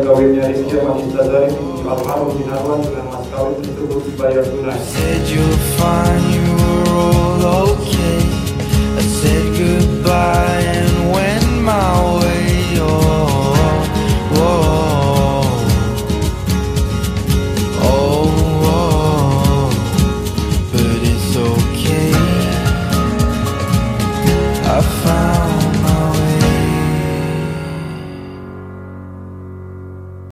kawinnya Rizky sama Nita Zarif di Almarhum bin Harwan dengan mas kawin tersebut dibayar tunai. Said you'll find you were all okay. I said goodbye.